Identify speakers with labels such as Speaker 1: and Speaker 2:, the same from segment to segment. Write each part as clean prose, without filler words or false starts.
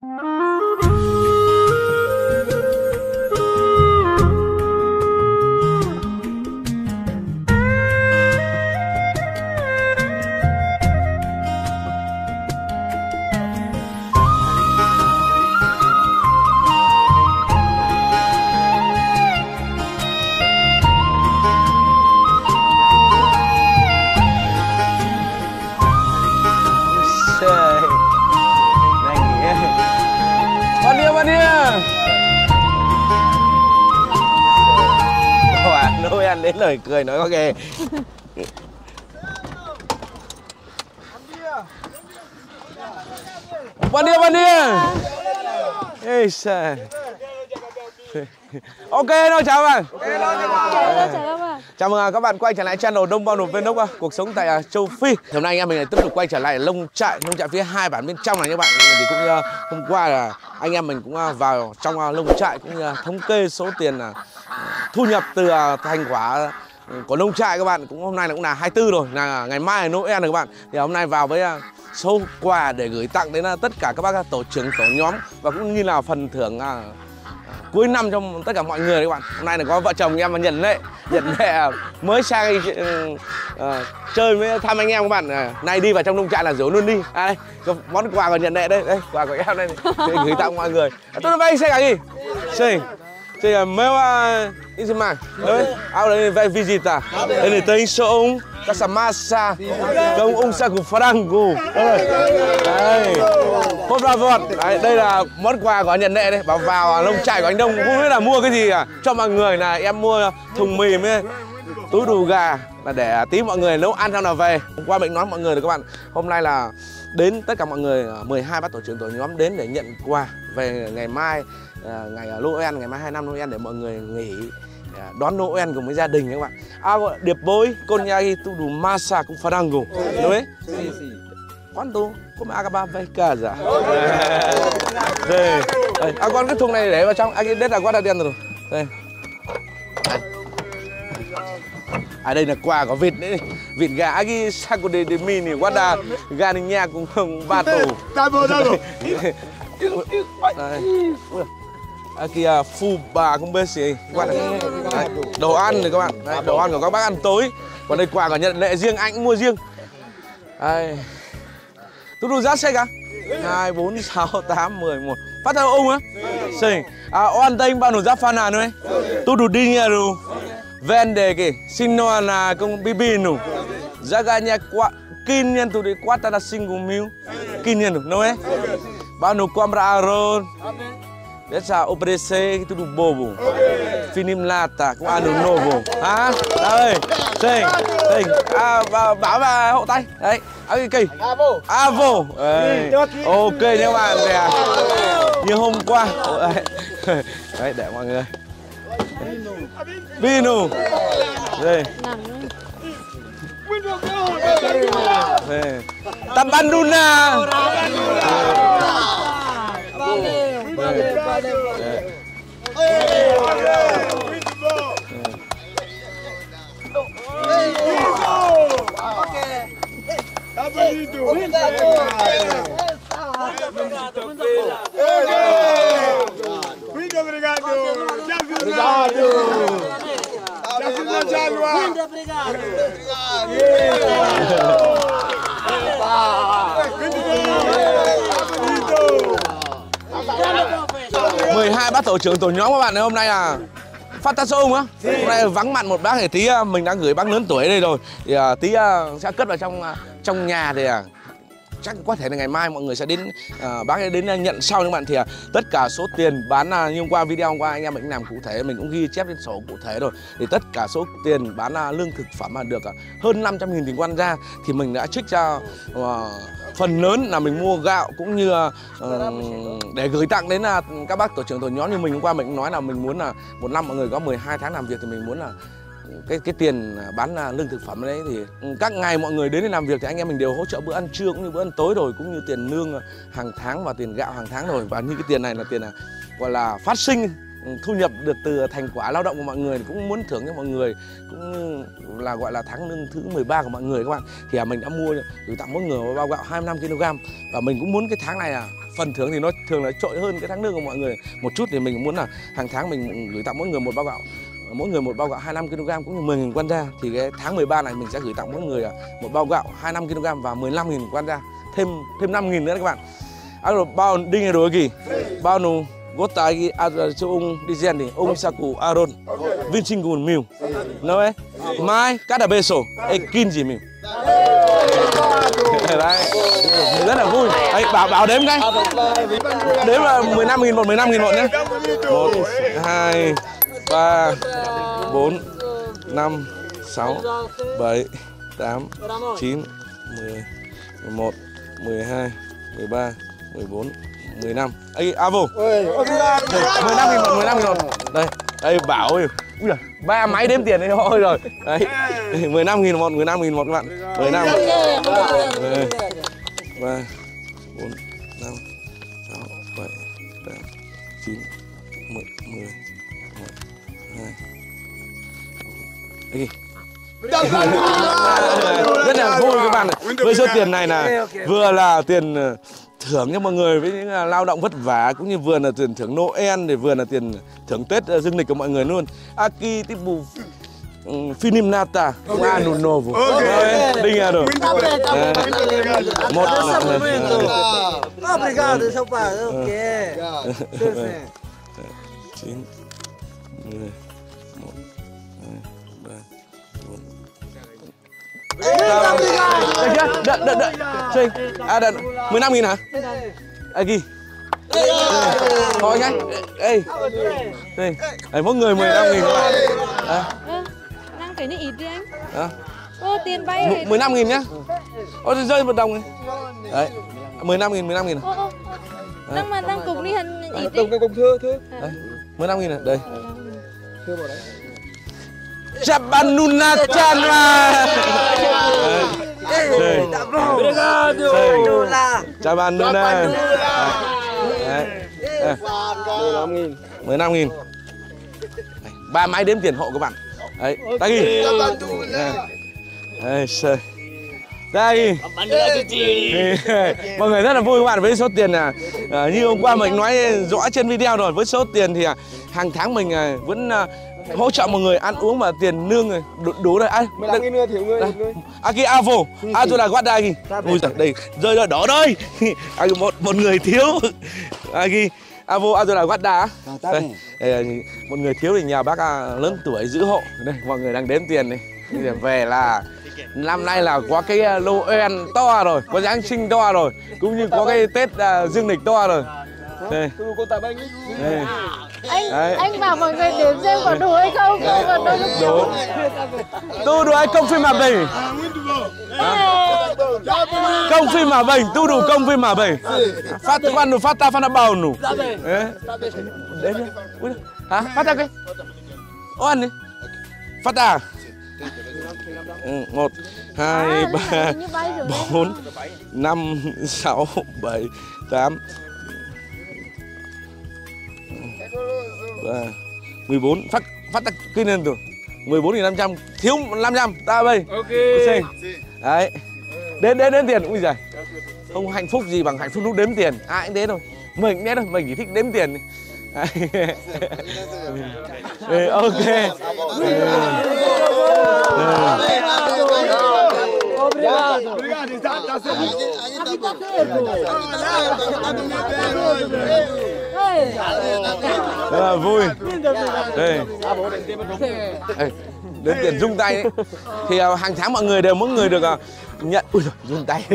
Speaker 1: Noel đến lời cười nói ok. Bon dia. Ê trời. Ok, đâu chào bạn. Chào mừng các bạn quay trở lại channel Đông Bao Nộp Vlog, cuộc sống tại châu Phi. Hôm nay anh em mình lại tiếp tục quay trở lại nông trại phía hai bản bên trong này các bạn. Thì cũng như hôm qua là anh em mình cũng vào trong nông trại cũng như thống kê số tiền thu nhập từ thành quả của nông trại các bạn. Cũng hôm nay là cũng là 24 rồi, là ngày mai là Noel rồi các bạn. Thì hôm nay vào với số quà để gửi tặng đến tất cả các bác tổ trưởng tổ nhóm và cũng như là phần thưởng cuối năm cho tất cả mọi người các bạn. Hôm nay là có vợ chồng em và Nhận Lệ mới sang chơi với thăm anh em các bạn. Nay đi vào trong nông trại là rủ luôn đi. Đây, món quà của Nhận Lệ đây, quà của em đây để gửi tặng mọi người. Tôi vai xe cả gì? Thì meu Isma, ao đây vai visita. Ele tem som casa massa, com saco frango. Đây, por favor. Đây là món quà của Nhận Lệ đây. Vào nông trại của anh Đông không biết là mua cái gì cho mọi người, là em mua thùng mì với túi đùi gà là để tí mọi người nấu ăn xong là về. Hôm qua mình nói mọi người rồi các bạn, hôm nay là đến tất cả mọi người 12 bác tổ trưởng tổ nhóm đến để nhận quà về ngày mai, ngày Noel, ngày mai 25 Noel để mọi người nghỉ đón Noel cùng với gia đình các bạn. Điệp bối con nhai tu đủ masa cũng phải đang ngủ đấy. Quanto come acaba vai casa. Đây. Con cái thùng này để vào trong, anh biết là quá đen rồi. Đây. Đây là quà của vịt đấy, vịt gà cái saco de mini guarda galinha com bato. Kia fubá không biết gì. Đồ ăn này các bạn, đấy, đồ ăn của các bác ăn tối. Còn đây quà của Nhận Lệ riêng, anh cũng mua riêng. Đây. Tôi đủ giá xe cả 2, 4, 6, 8, 11. Phát theo ông á. Sim. Oan tem bao nụ giá phan nào nữa. Tôi đủ dinheiro. Vende que sino na com bibino. Já ganha 500 de 4 a 5.000. 500, não é? Bao nụ compra arroz. Deixa oferecer tudo bobo. Finim lata com ano novo. Hả? Đây. Sim. Bảo vào hộ tay. Đấy. Cái kỳ. Avo. Ok các bạn nè. Như hôm qua. Đấy để mọi người. Vino. Đây. Tampanduna.
Speaker 2: Muito obrigado. Obrigado. Muito obrigado.
Speaker 1: 12 bác tổ trưởng tổ nhóm các bạn ơi, hôm nay là phát tát ông á. Hôm nay vắng mặt một bác thì tí mình đã gửi bác lớn tuổi ở đây rồi. Thì tí sẽ cất vào trong nhà thì chắc có thể là ngày mai mọi người sẽ đến bác ấy đến nhận sau các bạn. Thì tất cả số tiền bán như hôm qua video hôm qua anh em mình làm cụ thể, mình cũng ghi chép trên sổ cụ thể rồi. Thì tất cả số tiền bán lương thực phẩm mà được hơn 500.000 tiền quan ra thì mình đã trích ra phần lớn là mình mua gạo cũng như để gửi tặng đến các bác tổ trưởng tổ nhóm. Như mình hôm qua mình cũng nói là mình muốn là một năm mọi người có 12 tháng làm việc thì mình muốn là cái tiền bán lương thực phẩm đấy thì các ngày mọi người đến để làm việc thì anh em mình đều hỗ trợ bữa ăn trưa cũng như bữa ăn tối rồi, cũng như tiền lương hàng tháng và tiền gạo hàng tháng rồi. Và như cái tiền này là tiền gọi là phát sinh thu nhập được từ thành quả lao động của mọi người, thì cũng muốn thưởng cho mọi người, cũng là gọi là tháng lương thứ 13 của mọi người các bạn. Thì mình đã mua gửi tặng mỗi người bao gạo 25 kg và mình cũng muốn cái tháng này là phần thưởng thì nó thường là trội hơn cái tháng lương của mọi người một chút, thì mình muốn là hàng tháng mình gửi tặng mỗi người một bao gạo, mỗi người một bao gạo 25 kg cũng như 10.000 kwan ra. Thì cái tháng 13 này mình sẽ gửi tặng mỗi người một bao gạo 25 kg và 15.000 kwan ra, thêm 5.000 nữa các bạn. Bao đi nghe đồ gì? Bao nụ gota gi cho ông đi gen thì ông saku aron vinsingun miu. Nói ấy. Mai cada beso e 15 mil. Đấy, rất là vui. Đấy, bảo đếm cái. Đếm là 15.000 một, 15.000 một nhé. 1, 2, 3, 4, 5, 6, 7, 8, 9, 10, 11, 12, 13, 14, 15. Ê, Avo. 15.000 một, 15.000 một. Đây, đây bảo ơi. Ui giời, 3 máy đếm tiền đấy thôi rồi. Đấy, 15.000 một, 15.000 một các bạn. 15. 3, 4, 5, 6, 7, 8, 9, 10, 11, 2. Đây. Rất là vui các bạn. Với số tiền này là vừa là tiền thưởng cho mọi người với những lao động vất vả, cũng như vừa là tiền thưởng Noel, để vừa là tiền thưởng Tết dương lịch của mọi người luôn. Aki tipu Finim Nata Ano Novo. Đinh à rồi. Một
Speaker 3: Obrigado, seu pai. Ok.
Speaker 1: 9, 10, 1, 2, 3, 4. Được chưa? Đợi. Chơi. À đợi. 15.000 hả? Aki. Thôi nhá. Ê. Đây. Mỗi người 15.000 các bạn.
Speaker 4: Năng cái này ít đi anh.
Speaker 1: Hả?
Speaker 4: Ô, tiền bay
Speaker 1: 15.000 nhá. Ô, rơi một đồng này. Đấy. 15.000.
Speaker 4: Ô. Năng mà năng cục đi hình ít đi.
Speaker 3: Đồng cái cục thưa.
Speaker 1: Đấy. 15.000 này. Đây. Thưa vào đấy. Chabanuna Chanma. Chabanuna. 15.000. 3 máy đếm tiền hộ các bạn. Đấy, ta ghi. Đây, chơi. Đây. Mọi người rất là vui các bạn với số tiền là như hôm qua mình nói rõ trên video rồi, với số tiền thì hàng tháng mình vẫn hỗ trợ mọi người ăn uống và tiền lương rồi đủ rồi. Ai?
Speaker 3: 15.000 nữa thiếu người.
Speaker 1: Aki avo, tôi là guarda gì? Ui giời, đây rơi rồi đó đây. Một người thiếu. Aki avo, tôi là guarda. Đây, một người thiếu thì nhờ bác lớn tuổi giữ hộ. Đây mọi người đang đếm tiền này. Về là năm nay là có cái Noel to rồi, có Giáng sinh to rồi, cũng như có cái Tết dương lịch to rồi. Đây. Đây.
Speaker 4: Anh bảo mọi người đếm xem có đủ hay không?
Speaker 1: Đủ. Tu đủ hay công phim mà bình. Công phim mà bình, tu đủ công phim mà bình. Phát quan đủ phát ta phát bào đủ. Đấy nhá. Hả? Phát ta cái. Ô ăn đi. Phát ta. 1, 2, 3, 4, 5, 6, 7, 8, 3, 14. Phát ta kinh lên rồi. 14.500, thiếu 500, ta bây. Ok. Đấy. Đến tiền. Ui giời. Không hạnh phúc gì bằng hạnh phúc lúc đếm tiền. Ai cũng đến thôi. Mình cũng đến thôi, mình chỉ thích đếm tiền. Ok. Rất là vui. Đây. Đến tiền rung tay ấy. Thì hàng tháng mọi người đều mỗi người được nhận. Ui giời, rung tay.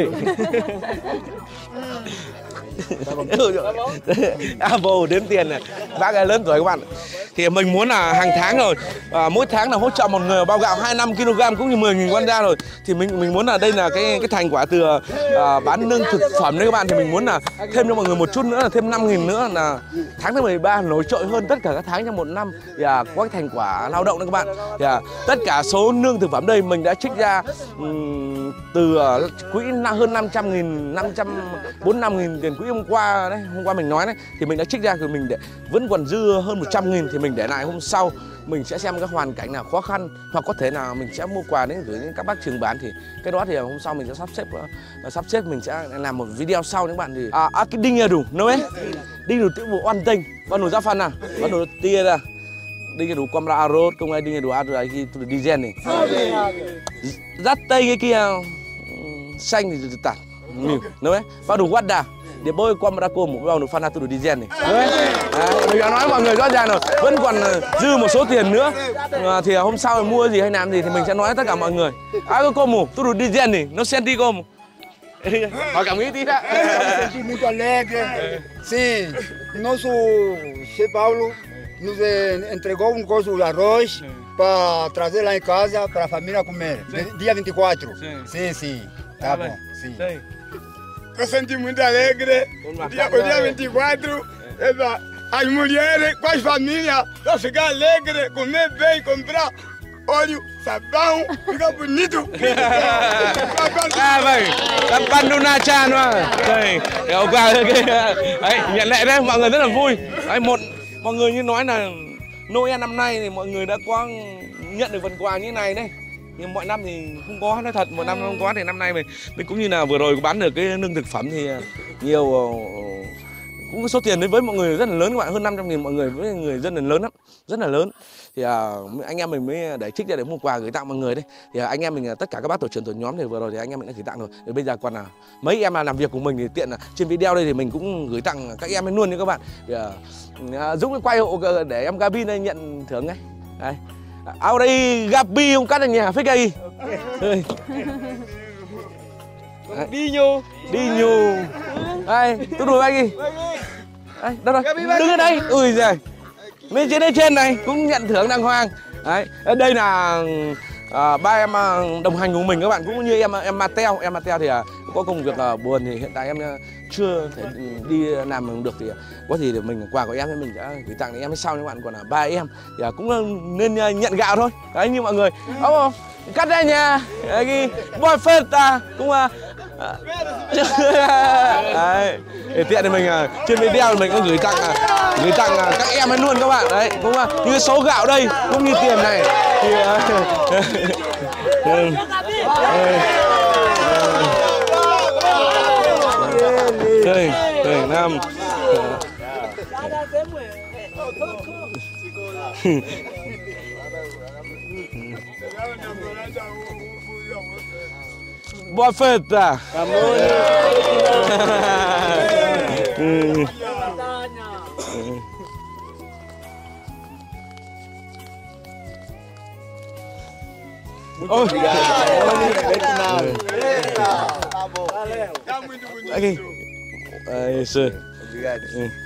Speaker 1: Avo đếm tiền này, bác ấy lớn tuổi các bạn. Thì mình muốn là hàng tháng rồi, mỗi tháng là hỗ trợ một người bao gạo 25 kg cũng như 10.000 kwan ra rồi. Thì mình muốn là đây là cái thành quả từ bán lương thực phẩm đấy các bạn. Thì mình muốn là thêm cho mọi người một chút nữa, là thêm 5.000 nữa, là tháng thứ 13 nổi trội hơn tất cả các tháng trong một năm. Thì có cái thành quả lao động đấy các bạn. Thì tất cả số lương thực phẩm đây mình đã trích ra từ quỹ hơn 500.000, 400.000 tiền quỹ hôm qua đấy, hôm qua mình nói đấy, thì mình đã trích ra, thì mình để vẫn còn dư hơn 100.000 thì mình để lại hôm sau mình sẽ xem cái hoàn cảnh nào khó khăn, hoặc có thể nào mình sẽ mua quà đến gửi đến các bác trường bản, thì cái đó thì hôm sau mình sẽ sắp xếp mình sẽ làm một video sau những bạn. Thì cái đinh đủ nó ấy đinh đủ tiêu bộ oan tinh ban đủ ra phần à ban đủ tia ra đinh đủ camera arrow công ai đinh đủ arrow khi đi gen này dắt tay cái kia xanh thì tạt nó ấy ban đủ quát đà để bôi camera cô một bao đủ fan từ đi gen này mình đã nói mọi người rõ ràng rồi, vẫn còn dư một số tiền nữa thì hôm sau mình mua gì hay làm gì thì mình sẽ nói tất cả mọi người. Cái cô mù tôi đủ đi gen này nó senti como họ cảm nghĩ tí đó.
Speaker 2: Senti muito alegre. Sim, nosso Che Paulo nos entregou coso de arroz para trazer lá em casa para a família comer. Dia 24. Sim. Tá bom. Sim. Eu senti muito alegre. O dia 24, as mulheres com as famílias vão ficar alegres, comer bem, comprar óleo, sabão, fica bonito.
Speaker 1: Vậy, làm Panduna Chan mà. Đây, kéo qua cái đấy, nhận lệ đấy, mọi người rất là vui. Đấy, mọi người như nói là Noel năm nay thì mọi người đã có nhận được phần quà như này đấy. Nhưng mọi năm thì không có, nói thật, một năm không có thì năm nay mình cũng như là vừa rồi bán được cái lương thực phẩm thì nhiều cũng có số tiền đến với mọi người rất là lớn các bạn, hơn 500.000 mọi người, với người dân là lớn lắm, rất là lớn. Thì anh em mình mới để trích ra để mua quà gửi tặng mọi người đấy. Thì anh em mình tất cả các bác tổ trưởng tổ nhóm thì vừa rồi thì anh em mình đã gửi tặng rồi. Thì bây giờ còn là mấy em làm việc của mình thì tiện là trên video đây thì mình cũng gửi tặng các em luôn nha các bạn. Thì Dũng quay hộ để em Gabi đây nhận thưởng ngay. Đây. Ao đây Gabi không cắt ở nhà phết cây.
Speaker 3: Đi nhô.
Speaker 1: Đây, tôi đuổi anh đi. Đây, đâu rồi? Đứng ở đây. Ui giời. Bên trên này cũng nhận thưởng đàng hoàng. Đấy, đây là ba em đồng hành của mình các bạn, cũng như em Mateo thì có công việc buồn thì hiện tại em chưa thể đi làm được thì có gì để mình quà của em thì mình đã gửi tặng đến em sau các bạn. Còn là ba em thì cũng nên nhận gạo thôi. Đấy như mọi người. Cắt ra nhà cái boyfriend cũng đấy, để tiện thì mình trên video mình có gửi tặng các em ấy luôn các bạn. Đấy cũng như số gạo đây cũng như tiền này thì đây năm boa festa. Ôi. Aqui. Isso. Obrigado.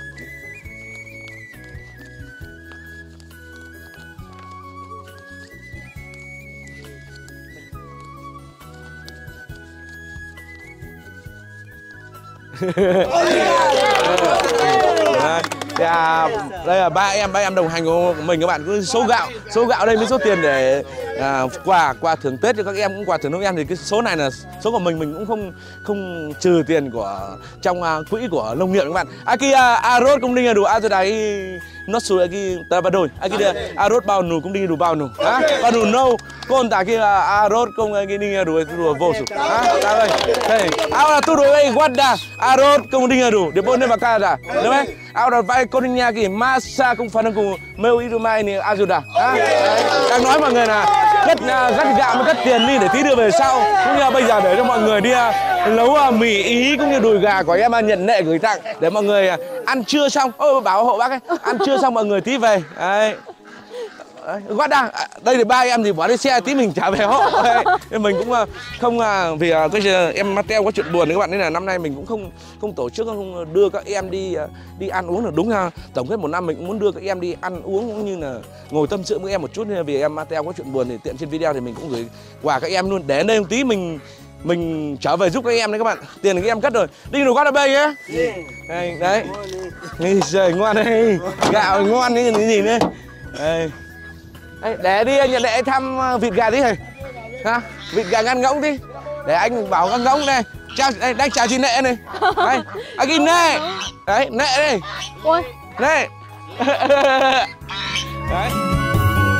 Speaker 1: Đây là ba em đồng hành của mình các bạn, cứ số gạo đây với số tiền để quà thưởng Tết cho các em, cũng quà thưởng Noel. Thì cái số này là số của mình cũng không trừ tiền của trong quỹ của nông nghiệp các bạn. Aquí arroz cũng đi đủ đây nó sủi aquí trabalhador aquí arroz bao nụ cũng đi đủ bao nụ bao nụ nâu con ta kia arroz cũng aquí đi đủ vosso đây ahora tu doy guarda arroz cũng đi đủ để bôn lên vào casa đúng không? Ahora vai con nhà kia masa cũng phần cùng meu y mai này ajuda đang nói mọi người là cất gạo mới cất tiền đi để tí đưa về sau, cũng như bây giờ để cho mọi người đi nấu mì Ý cũng như đùi gà của em nhận nệ gửi tặng để mọi người ăn trưa xong. Bảo hộ bác ấy, ăn trưa xong mọi người tí về. Đấy. Gót đang đây thì ba em thì bỏ đi xe tí mình trả về hộ. Mình cũng không vì cái em Mateo có chuyện buồn đấy các bạn, nên là năm nay mình cũng không tổ chức, không đưa các em đi ăn uống được. Đúng là tổng kết một năm mình cũng muốn đưa các em đi ăn uống cũng như là ngồi tâm sự với em một chút, nên là vì em Mateo có chuyện buồn thì tiện trên video thì mình cũng gửi quà các em luôn, để đây một tí mình trở về giúp các em đấy các bạn. Tiền các em cất rồi, đi đồ quát bê nhé. Đấy, trời ngon đây, gạo ngon cái gì nữa. Đây. Để đi nhận để thăm vịt gà tí này, ha, vịt gà ngăn ngỗng tí, để anh bảo ngăn ngỗng đây, chào đây, đang chào chị Nệ này, đây, anh Kim Nệ, đấy, Nệ đây,
Speaker 4: Ôi,
Speaker 1: Nệ, đấy.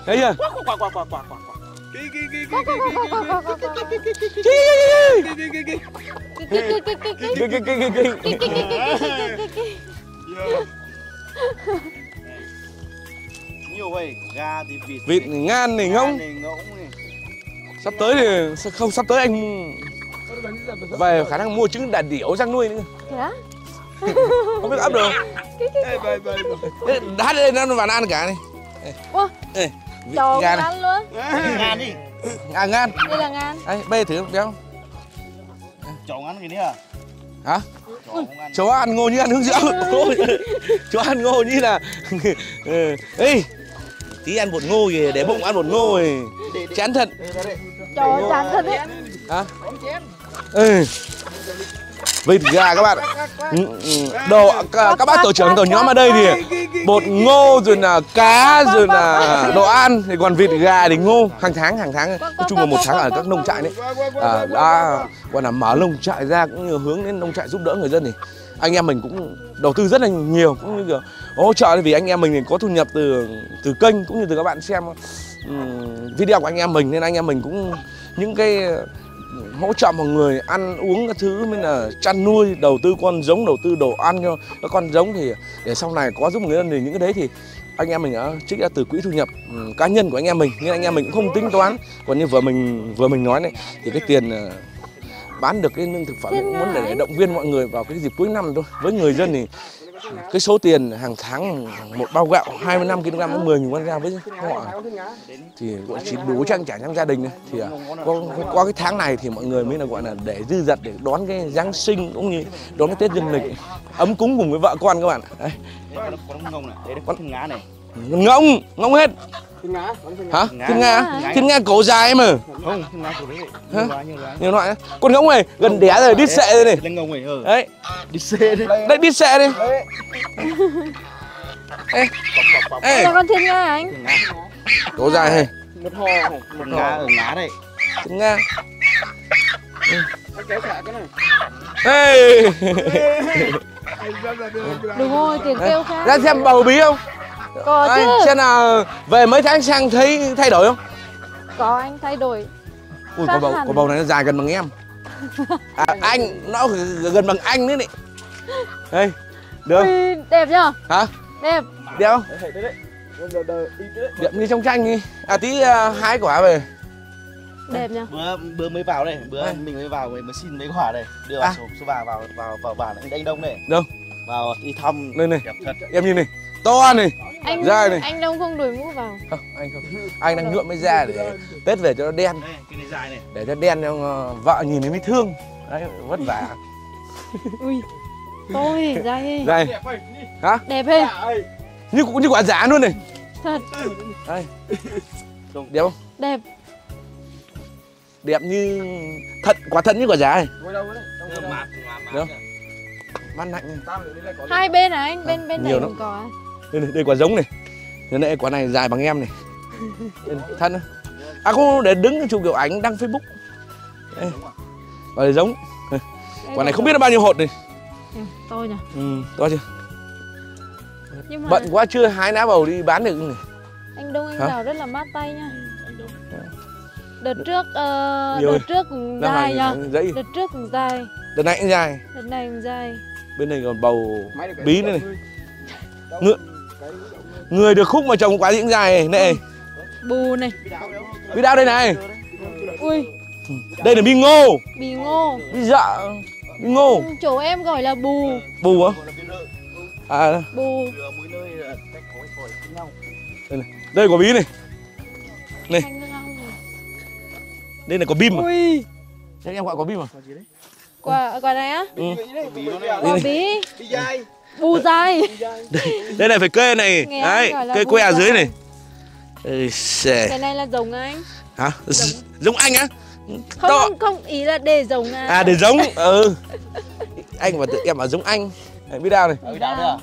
Speaker 1: Thấy chưa?
Speaker 3: Nhiều vậy, gà thì
Speaker 1: Vịt ngan này ngỗng. Sắp tới thì không, sắp tới anh về khả năng mua trứng đà điểu sang nuôi nữa.
Speaker 4: Thế á?
Speaker 1: Không biết ấp được. Đá đây nó vào nó ăn cả này.
Speaker 4: Ô, cho
Speaker 1: gà này.
Speaker 4: ăn luôn.
Speaker 3: Ngan đi.
Speaker 1: À ngan.
Speaker 4: Đây là ngan.
Speaker 1: Đấy, bê thử béo.
Speaker 3: Chó ăn cái này à?
Speaker 1: Hả?
Speaker 3: Chó không ăn.
Speaker 1: Chó ăn ngô như ăn hướng dưỡng. Chó ăn ngô như là ê, tí ăn bột ngô kìa, để bụng ăn bột ngô rồi. Chán thật.
Speaker 4: Cho chán thật đấy.
Speaker 1: Hả? Ừ. Vịt gà các bạn. Đồ các bác tổ trưởng tổ nhóm ở đây thì bột ngô rồi là cá rồi là đồ ăn, thì còn vịt gà thì ngô hàng tháng nói chung là 1 tháng ở các nông trại đấy đã gọi là mở nông trại ra cũng như hướng đến nông trại giúp đỡ người dân, thì anh em mình cũng đầu tư rất là nhiều, cũng như kiểu hỗ trợ, vì anh em mình thì có thu nhập từ kênh cũng như từ các bạn xem video của anh em mình, nên anh em mình cũng những cái hỗ trợ mọi người ăn uống các thứ, mới là chăn nuôi, đầu tư con giống, đầu tư đồ ăn cho các con giống, thì để sau này có giúp người dân, thì những cái đấy thì anh em mình đã trích ra từ quỹ thu nhập cá nhân của anh em mình, nên anh em mình cũng không tính toán. Còn như vừa mình nói này, thì cái tiền bán được cái lương thực phẩm cũng muốn để động viên mọi người vào cái dịp cuối năm thôi. Với người dân thì cái số tiền hàng tháng một bao gạo 25 kg đến 10.000 con ra với họ thì gọi chỉ đủ trang trải trong gia đình này. Thì qua cái tháng này thì mọi người mới là gọi là để dư dật để đón cái Giáng sinh cũng như đón cái Tết dương lịch ấm cúng cùng với vợ con các bạn. Đấy.
Speaker 3: Con ngông này, đấy con thiên ngá này.
Speaker 1: Ngông hết. Hả? Thiên nga cổ dài mà.
Speaker 3: Không, thiên ngá cổ đấy.
Speaker 1: Nhiều loại. Con ngỗng này gần đẻ rồi, đít xệ rồi này.
Speaker 3: Lên ngông này.
Speaker 1: Đấy.
Speaker 3: Đít xệ đi.
Speaker 1: Đấy, đít xệ đi. Ê.
Speaker 4: Là con thiên nga anh.
Speaker 1: Cổ dài này.
Speaker 3: Một hò này, một ngá ở ngá đây.
Speaker 1: Thiên nga.
Speaker 3: Kéo cả cái này.
Speaker 1: Ê.
Speaker 4: Đúng rồi, tiền kêu khác.
Speaker 1: Ra xem bầu bí không?
Speaker 4: Có chứ.
Speaker 1: Xem nào về mấy tháng sang thấy thay đổi không?
Speaker 4: Có anh thay đổi.
Speaker 1: Ui, quả bầu này nó dài gần bằng em. À, anh nó gần bằng anh nữa này. Đây, được.
Speaker 4: Ui, đẹp nhở?
Speaker 1: Hả?
Speaker 4: Đẹp.
Speaker 1: Đẹp không? Đẹp như trong tranh đi. À tí hái quả về.
Speaker 4: Đẹp nhở?
Speaker 3: Bữa mới vào đây, mình mới vào mới xin mấy quả đây, đưa vào số vào bản anh Đông này.
Speaker 1: Đâu?
Speaker 3: Vào đi thăm.
Speaker 1: Đây này.
Speaker 3: Đẹp thật.
Speaker 1: Em nhìn này. To này.
Speaker 4: Anh
Speaker 1: Dai này.
Speaker 4: anh Đông không đổi mũ vào.
Speaker 1: Không, anh không. Anh đang nhuộm mới ra để Tết về cho nó đen.
Speaker 3: Đây, cái này dài này.
Speaker 1: Để cho đen cho vợ nhìn thấy mới thương. Đấy, vất vả.
Speaker 4: Ui. Tôi dai.
Speaker 1: Đây. Hả?
Speaker 4: Đẹp hê.
Speaker 1: Như quả giả luôn này.
Speaker 4: Thật.
Speaker 1: Đây. Đẹp không?
Speaker 4: Đẹp.
Speaker 1: Đẹp như thật, quả thật như quả giả này. Được. Mát lạnh.
Speaker 4: Hai bên hả anh? Bên này
Speaker 1: nhiều
Speaker 4: cũng có.
Speaker 1: Đây quả giống này. Nên đây quả này dài bằng em này. Thân không? À không, để đứng chụp kiểu ảnh đăng Facebook. Đây. Quả này giống. Quả này không biết nó bao nhiêu hột này.
Speaker 4: To nhỉ?
Speaker 1: To chưa?
Speaker 4: Nhưng mà
Speaker 1: Bận quá chưa hái lá bầu đi bán được này.
Speaker 4: anh Đông anh
Speaker 1: Hả?
Speaker 4: đào rất là mát tay nha. Đợt
Speaker 1: Nhiều
Speaker 4: trước cũng dài nha. Đợt trước cũng dài.
Speaker 1: Đợt này cũng dài.
Speaker 4: Đợt này cũng dài.
Speaker 1: Bên này còn bầu bí nữa này. Người được khúc mà trồng quả gì cũng dài này.
Speaker 4: Bù này.
Speaker 1: Bí đao đây này.
Speaker 4: Ui.
Speaker 1: Đây là bí ngô.
Speaker 4: Bí ngô.
Speaker 1: Bí dạ. Bí ngô.
Speaker 4: Chỗ em gọi là bù.
Speaker 1: Bù á? À.
Speaker 4: Bù.
Speaker 1: Đây quả bí này. Này. Đây là quả bim mà.
Speaker 4: Ui.
Speaker 1: Thế em gọi quả bim mà.
Speaker 4: Quả này á? Quả bí.
Speaker 3: Dài.
Speaker 4: Bù dài.
Speaker 1: Đây này phải kê này.
Speaker 4: Nghe
Speaker 1: Đấy, kê que ở dưới này.
Speaker 4: Cái này là giống anh.
Speaker 1: Hả? Giống anh á?
Speaker 4: Không, ý là để giống à.
Speaker 1: À để giống. Anh và tự em ở giống anh. Đấy, biết đao này.
Speaker 3: Biết đao nữa.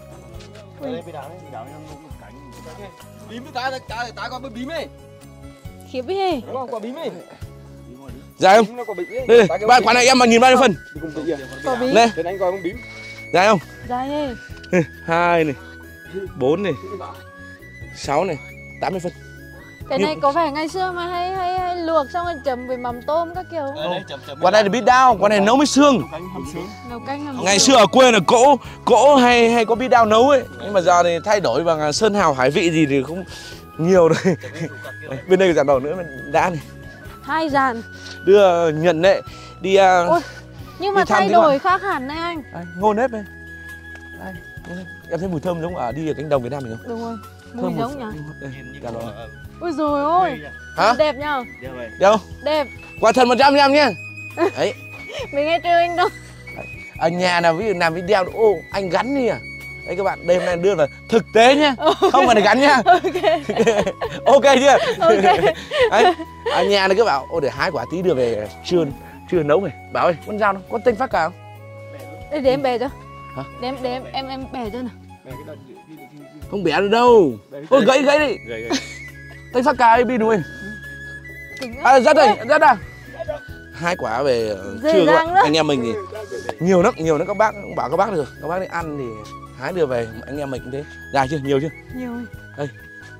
Speaker 2: Bím ta có bím ấy.
Speaker 4: Khiếp ấy.
Speaker 2: Quả bím ấy.
Speaker 1: Dài không? Đây này, quả này em mà nhìn bao nhiêu phân?
Speaker 4: Quả bí.
Speaker 1: Đây.
Speaker 2: Thế anh coi con bím.
Speaker 1: Dài không?
Speaker 4: Dài ấy.
Speaker 1: 2 này. 4 này. 6 này. 80 phân.
Speaker 4: Cái này có phải ngày xưa mà hay luộc xong rồi chấm với mắm tôm các kiểu.
Speaker 1: Quán này là bí đao, quán này nấu với xương.
Speaker 4: Nấu canh hầm
Speaker 1: Ngày
Speaker 4: xương.
Speaker 1: xưa ở quê là cỗ hay có bí đao nấu ấy. Nhưng mà giờ thì thay đổi bằng sơn hào hải vị gì thì cũng nhiều rồi. Bên đây dàn đầu nữa đã này.
Speaker 4: 2 dàn.
Speaker 1: Đưa Nhuận Nệ đi
Speaker 4: Ôi, nhưng mà
Speaker 1: đi thăm
Speaker 4: thay
Speaker 1: thế mà.
Speaker 4: đổi khác hẳn đấy anh.
Speaker 1: Đây, ngô nếp đây. Đây, em thấy mùi thơm giống ở đi ở cánh đồng Việt Nam mình không?
Speaker 4: Đúng rồi. Mùi
Speaker 1: Thơm
Speaker 4: giống nhỉ?
Speaker 1: Đây, dạ rồi.
Speaker 4: Ôi rồi ôi.
Speaker 1: Hả?
Speaker 4: Đẹp nhờ.
Speaker 1: Đâu?
Speaker 4: Đẹp.
Speaker 1: Quả thật 100% nhé. Đấy.
Speaker 4: Mình nghe trêu anh đâu.
Speaker 1: Ở nhà nào ví dụ làm video ô anh gắn đi à. Đấy các bạn, đêm nay đưa vào thực tế nhá. Không phải là gắn nhá. Ok chưa?
Speaker 4: Ok.
Speaker 1: Đấy. Ở nhà này cứ bảo ô để hái quả tí đưa về chưa nấu này. Bảo ơi, con dao đâu? Con tinh phát cả không?
Speaker 4: Để em bẻ cho.
Speaker 1: Hả?
Speaker 4: Để em bẻ cho nào.
Speaker 1: Không bẻ được đâu. Ôi gãy đi. Tinh phát cả bi nuôi. À rất đây, rất à. Hai quả về chưa các bạn. Anh em mình thì nhiều lắm các bác cũng bảo các bác được. Các bác đi ăn thì hái đưa về, anh em mình cũng thế. Dài chưa? Nhiều chưa?
Speaker 4: Nhiều.
Speaker 1: Đây.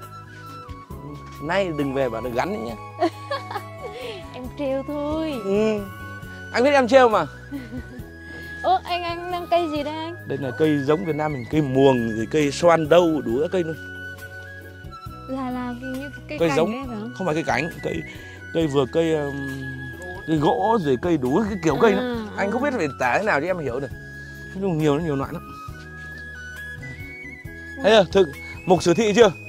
Speaker 1: Nay đừng về bảo được gắn đấy nhá.
Speaker 4: Em trêu thôi.
Speaker 1: Ừ. Anh biết em trêu mà.
Speaker 4: Ơ anh đang cây gì đây anh?
Speaker 1: Đây là cây giống Việt Nam mình, cây muồng rồi cây xoan đâu đủ các cây luôn.
Speaker 4: Là như cây
Speaker 1: Cây
Speaker 4: cành
Speaker 1: giống.
Speaker 4: đấy phải không?
Speaker 1: Không phải cây cánh, cây vừa cây gỗ rồi cây đủ cái kiểu cây đó. Anh không biết phải tả thế nào cho em hiểu được. Nói chung nhiều loại lắm. Thấy chưa? Thực mục sử thị chưa?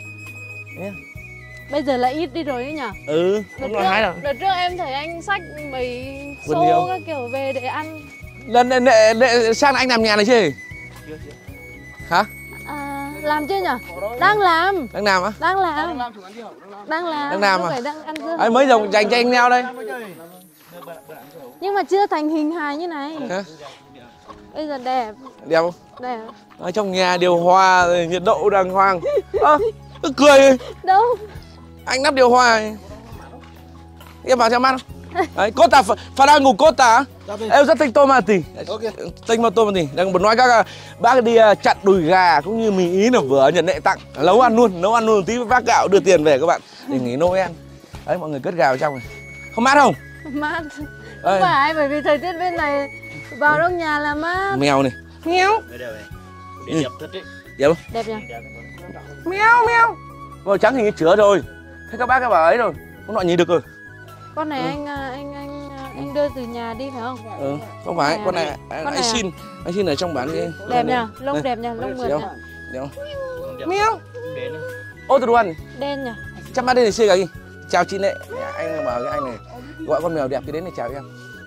Speaker 4: Bây giờ là ít đi rồi ấy nhỉ?
Speaker 1: Ừ, không nói hái đâu.
Speaker 4: Đợt trước em thấy anh xách mấy
Speaker 1: Vườn
Speaker 4: xô
Speaker 1: nhiều.
Speaker 4: các kiểu về để ăn.
Speaker 1: Lần sang anh làm nhà này chứ? Hả?
Speaker 4: À, làm chưa nhỉ? Đang làm.
Speaker 1: Đang làm á?
Speaker 4: Đang làm. Đang
Speaker 1: làm
Speaker 4: không
Speaker 1: à?
Speaker 4: phải đang ăn dưa.
Speaker 1: Ấy mới dòng dành cho anh leo đây.
Speaker 4: Nhưng mà chưa thành hình hài như này.
Speaker 1: Hả?
Speaker 4: Bây giờ đẹp.
Speaker 1: Đẹp không?
Speaker 4: Đẹp.
Speaker 1: Ở trong nhà điều hòa rồi nhiệt độ đàng hoàng. Cứ cười.
Speaker 4: Đâu?
Speaker 1: Anh lắp điều hòa. Em vào cho ăn không? Đấy, Costa Farang ngủ Costa. Em rất thích tomati. Thích tomati. Đang muốn nói các bác đi chặn đùi gà cũng như mì ý là vừa Nhuận Nệ tặng. Nấu ăn luôn một tí với bác gạo đưa tiền về các bạn để nghỉ Noel. Đấy mọi người cất gà vào trong này. Không mát không?
Speaker 4: Mát. Không phải bởi vì thời tiết bên này vào trong nhà là mát.
Speaker 1: Mèo này. Mèo.
Speaker 3: Đẹp thật đấy.
Speaker 1: Đẹp không?
Speaker 4: Đẹp nhỉ?
Speaker 1: Mèo. Màu trắng hình như chứa rồi. Thế các bác các bà ấy rồi. Không loại nhìn được rồi.
Speaker 4: Con này anh đưa từ nhà đi phải không?
Speaker 1: Ừ, không phải, con này anh xin ở trong bán đi.
Speaker 4: Đẹp nhỉ? Lông đẹp nhỉ? Lông mượt nhỉ?
Speaker 1: Đẹp không? Mèo. Ô tôi ăn.
Speaker 4: Đen nhỉ?
Speaker 1: Chắc bắt đây để xưa cái gì? Chào chị Nệ. Anh bảo cái anh này gọi con mèo đẹp cái đến để chào em.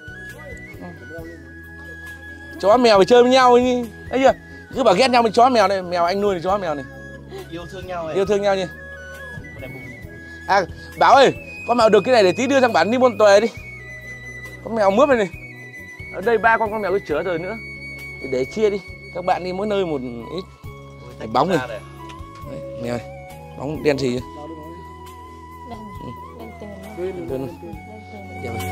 Speaker 1: Chó mèo phải chơi với nhau nhỉ? Thấy chưa? Cứ bảo ghét nhau với chó mèo này, mèo anh nuôi thì chó mèo này.
Speaker 3: Yêu thương nhau này.
Speaker 1: Yêu thương nhau nhỉ? À, Bảo ơi, con mèo được cái này để tí đưa sang bản đi Buôn Tuệ đi. Con mèo mướp này này. Ở đây 3 con mèo cứ chữa rồi nữa. Để chia đi. Các bạn đi mỗi nơi một ít. Đấy, bóng này. Đấy, mèo này. Bóng đen gì?
Speaker 4: Đen tuyền.
Speaker 1: Đẹp này.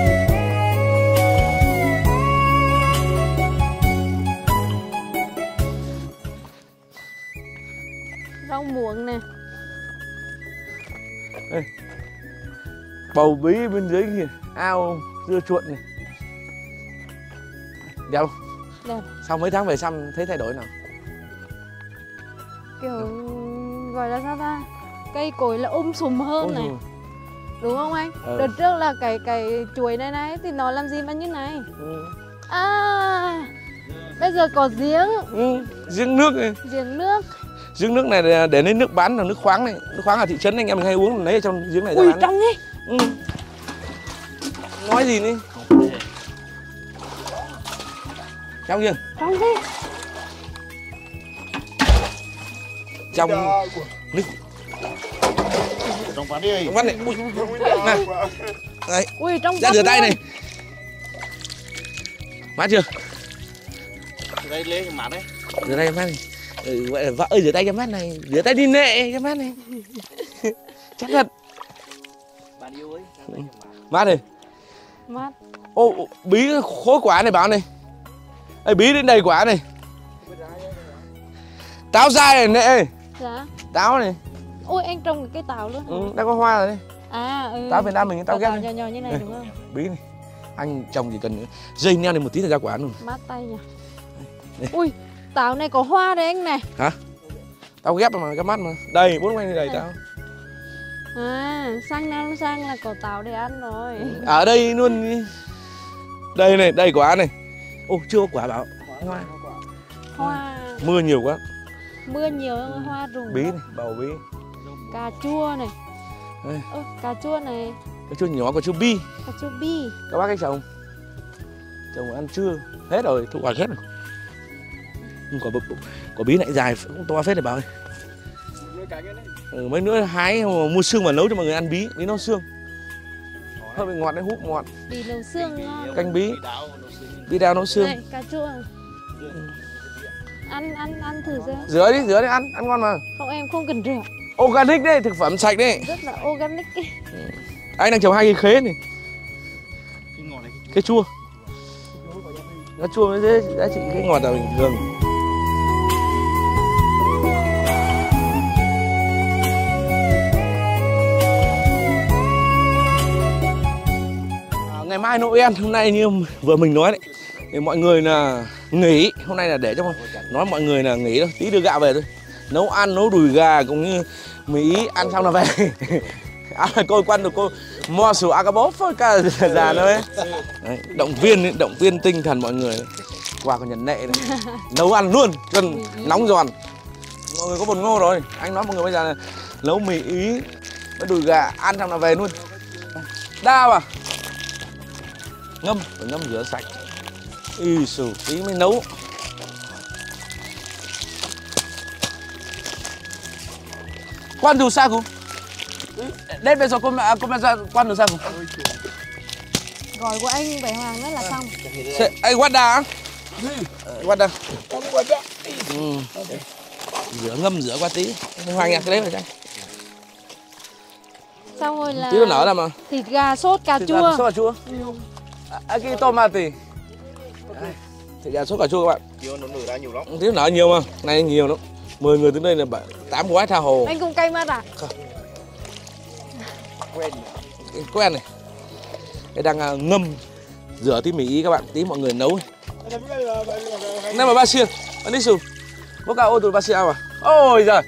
Speaker 4: Rau muống nè.
Speaker 1: Đây. Bầu bí bên dưới kìa, ao dưa chuột này. Đẹp không?
Speaker 4: Đẹp.
Speaker 1: Sau mấy tháng về xăm thấy thay đổi nào?
Speaker 4: Kiểu gọi là sao ta? Cây cối là sùm hơn này. Đúng không anh? Đợt trước là cái chuối này thì nó làm gì mà như này? À, bây giờ có giếng.
Speaker 1: Giếng nước này. Giếng nước này để lấy nước bán là nước khoáng này. Nước khoáng ở thị trấn anh em mình hay uống, lấy ở trong giếng này ra bán.
Speaker 4: Ui trong đi.
Speaker 1: Nói gì đi? Trong chưa?
Speaker 4: Trong đi.
Speaker 1: Trong nước.
Speaker 3: Trong quán đi.
Speaker 1: Trong quán này. Ui. Này. Đấy.
Speaker 4: Ui trong
Speaker 1: ra rửa tay này. Mát chưa?
Speaker 3: Đây lấy cái mát đấy.
Speaker 1: Rửa tay mát này. Gọi là vợ ơi rửa tay cho mát này. Rửa tay đi Nệ cho mát này. Chắc thật.
Speaker 3: Bạn yêu ấy.
Speaker 1: Mát này.
Speaker 4: Mát.
Speaker 1: Ô, bí khối quả này Bảo này. Ê, bí đến đầy quả này. Táo dai này Nệ ơi.
Speaker 4: Dạ.
Speaker 1: Táo này.
Speaker 4: Ôi anh trồng cái cây táo luôn.
Speaker 1: Ừ, đã có hoa rồi đấy.
Speaker 4: À
Speaker 1: Táo Việt Nam mình táo ghép
Speaker 4: nhỏ nhỏ như này đúng không?
Speaker 1: Bí này. Anh trồng chỉ cần dây neo này một tí là ra quả luôn.
Speaker 4: Mát tay nhỉ.
Speaker 1: Đây.
Speaker 4: Ui, táo này có hoa đấy anh này.
Speaker 1: Hả? Táo ghép mà, cái mắt mà. Đây, 4 quanh đầy táo.
Speaker 4: À, sang năm sang là có táo để ăn rồi.
Speaker 1: Ở đây luôn. Đây này, đây quả này. Ô, chưa có quả bảo. Hoa.
Speaker 4: Hoa.
Speaker 1: Mưa nhiều quá.
Speaker 4: Mưa nhiều hoa rụng.
Speaker 1: Bí này, bầu bí.
Speaker 4: Cà chua này.
Speaker 1: Đây.
Speaker 4: Cà chua này.
Speaker 1: Cà chua nhỏ, cà chua bi.
Speaker 4: Cà chua bi.
Speaker 1: Các bác ấy trồng. Trồng ăn chưa? Hết rồi, thu hoạch hết rồi. Quả bí này dài, cũng to phết này bảo ơi. Mấy nữa hái mua xương mà nấu cho mọi người ăn bí nấu xương. Hơi bị ngọt đấy, hút ngọt.
Speaker 4: Bí nấu xương ngon.
Speaker 1: Canh bí. Bí đao nấu xương.
Speaker 4: Này, cà chua. Ăn thử xem.
Speaker 1: Rửa đi, ăn ngon mà.
Speaker 4: Không em không cần rửa.
Speaker 1: Organic đấy, thực phẩm sạch đấy.
Speaker 4: Rất là organic ấy.
Speaker 1: Anh đang trồng 2 cây khế này. Cái chua. Nó chua mới dễ giá trị, cái ngọt là bình thường. Ngày mai Noel, hôm nay như vừa mình nói đấy, thì mọi người là nghỉ, hôm nay là để cho nói mọi người là nghỉ thôi, tí đưa gạo về thôi, nấu ăn, nấu đùi gà cũng như mì Ý, ăn xong là về. Cô quan được cô mua sủi acabop cả già nữa ấy. Đấy, động viên tinh thần mọi người. Quà còn nhận nệ này, nấu ăn luôn, cần nóng giòn. Mọi người có bột ngô rồi, anh nói mọi người bây giờ là nấu mì Ý với đùi gà, ăn xong là về luôn. Đa mà ngâm, phải ngâm rửa sạch. Ý xù, tí mới nấu. Quan dù sao cũng đến bây giờ cô ra quan dù sao cũng
Speaker 4: Gọi của anh Bảy Hoàng đó là xong.
Speaker 1: anh quát đà quát đà rửa ngâm rửa qua tí Hoàng nhặt cái đấy vào cho anh.
Speaker 4: Xong rồi là
Speaker 1: tí nó nở ra mà
Speaker 4: thịt gà sốt cà chua.
Speaker 1: Sốt cà chua. Cái tomate. Thịt gà sốt cà chua các bạn.
Speaker 3: Nó nở ra nhiều lắm.
Speaker 1: Tí nó nở nhiều mà, này nhiều lắm. 10 người tới đây là 8 gói tha hồ.
Speaker 4: Anh cùng cay mắt à?
Speaker 1: Không. Quen này. Cái đang ngâm rửa tí mì Ý các bạn, tí mọi người nấu. Nên mà ba xiên, anh đi xù. Bố cao ô tụi ba xiên à? Ôi giời.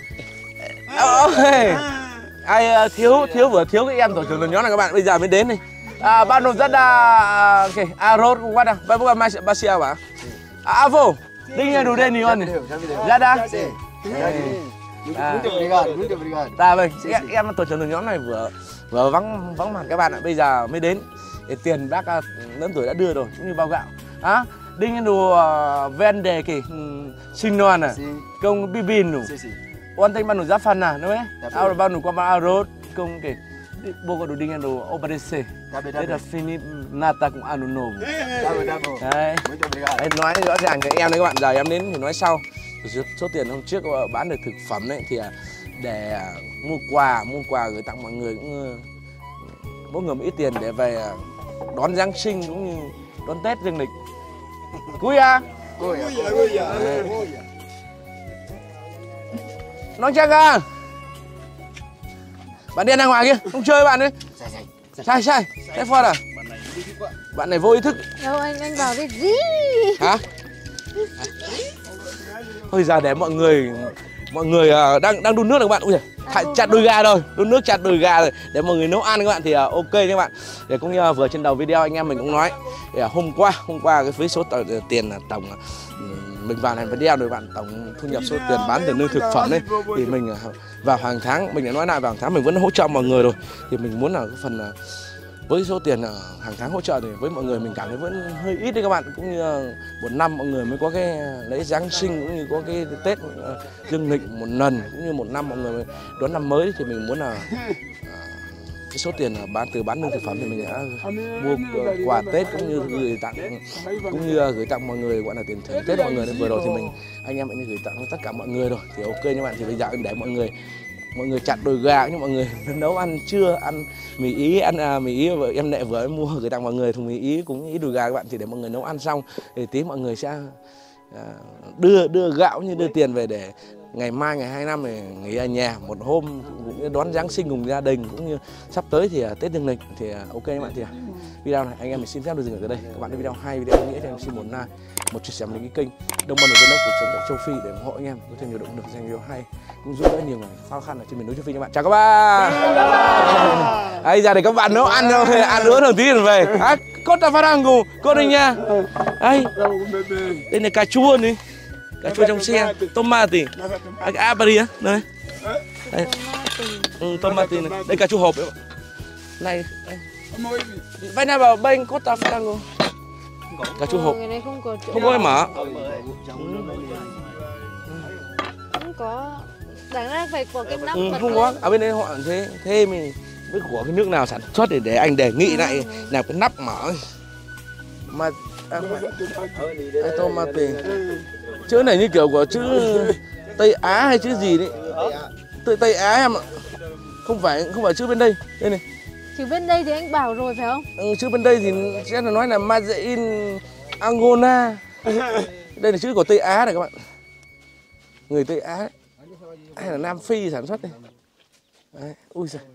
Speaker 1: Ai thiếu cái em tổ trưởng nhóm này các bạn, bây giờ mới đến này. Bạn nộp rất là rốt quá đâu. Ba bố ba xiên à? Vô. Đinh nha đủ đây nhiều hơn này. Ra đã. Ta vâng, em tổ trưởng nhóm này vừa vắng mặt các bạn ạ, bây giờ mới đến. Để tiền bác lớn tuổi đã đưa rồi, cũng như bao gạo. Đinh đồ vende kì xin non à, công bibin nụ. One thing bạn giáp phần à, đúng không? Ao bao nụ qua bao rốt công kì. Bố có đồ đinh đồ obadese. Đây là finit nata cũng ăn nổ. Đấy. Nói rõ ràng cái em đấy các bạn, giờ em đến thì nói sau. Số tiền hôm trước bán được thực phẩm đấy thì để mua quà gửi tặng mọi người, cũng mỗi người một ít tiền để về đón Giáng sinh cũng như đón Tết dương lịch. Vui à? Vui à? Nói chắc à? Bạn điên ra ngoài kia, không chơi bạn đi. Sai. Thế Phật à? Bạn này vô ý thức.
Speaker 4: Đâu anh vào đi gì?
Speaker 1: Hả? Thôi giờ để mọi người đang đun nước rồi các bạn. Ui giời, chặt đùi gà rồi, đun nước chặt đùi gà rồi để mọi người nấu ăn các bạn thì ok các bạn. Để cũng như vừa trên đầu video anh em mình cũng nói hôm qua cái với số tiền tổng mình vào này video rồi bạn, tổng thu nhập số tiền bán từ lương thực phẩm đấy thì mình vào hàng tháng, mình đã nói lại vào hàng tháng mình vẫn hỗ trợ mọi người rồi, thì mình muốn là cái phần với số tiền hàng tháng hỗ trợ thì với mọi người mình cảm thấy vẫn hơi ít đấy các bạn, cũng như một năm mọi người mới có cái lễ Giáng sinh cũng như có cái Tết dương lịch một lần, cũng như một năm mọi người đón năm mới thì mình muốn là cái số tiền bán lương thực phẩm thì mình đã mua quà Tết cũng như gửi tặng mọi người, gọi là tiền thưởng Tết mọi người. Nên vừa rồi thì anh em mình gửi tặng tất cả mọi người rồi thì ok các bạn. Thì bây giờ để mọi người chặt đùi gà nhưng mọi người nấu ăn trưa, ăn mì Ý, mì Ý em Nệ vừa mua gửi tặng mọi người thùng mì Ý cũng Ý đùi gà các bạn, thì để mọi người nấu ăn xong thì tí mọi người sẽ đưa gạo như đưa tiền về để ngày mai ngày 25 này nghỉ ở nhà một hôm, cũng như đón Giáng sinh cùng gia đình, cũng như sắp tới thì Tết Dương lịch thì ok các bạn. Thì video này anh em mình xin phép được dừng ở đây. Các bạn thấy video hay, video ý nghĩa thì em xin một like, một chia sẻ đến cái kênh Đông Ban Nổi Vlog cuộc sống tại châu Phi để ủng hộ anh em có thêm nhiều động lực dành video hay, cũng giúp đỡ nhiều người khó khăn ở trên miền núi châu Phi các bạn. Chào các bạn. Đây giờ để các bạn nấu ăn đâu, ăn nữa thường tí rồi về. Costa Farango, cô đây nha. Đây là cà chua này. Cà chua trong xe, tomate, abari á, đây. Đây. Tomate này. Đây cà chua hộp đấy. Này. Vai nào vào bên Costa Farango. Cà chua hộp. Không có cái mở.
Speaker 4: Không có. Đáng ra phải có cái nắp.
Speaker 1: Không có. Ở bên đây họ thế mình biết của cái nước nào sản xuất để anh đề nghị lại là cái nắp mở. Mà tomate. Chữ này như kiểu của chữ Tây Á hay chữ gì đấy. Tây Á em ạ. Không phải chữ bên đây. Đây này.
Speaker 4: Chữ bên đây thì anh bảo rồi phải không?
Speaker 1: Chữ bên đây thì sẽ là nói là Made in Angola. Đây là chữ của Tây Á này các bạn. Người Tây Á hay là Nam Phi sản xuất đây. Đấy. Ui giời.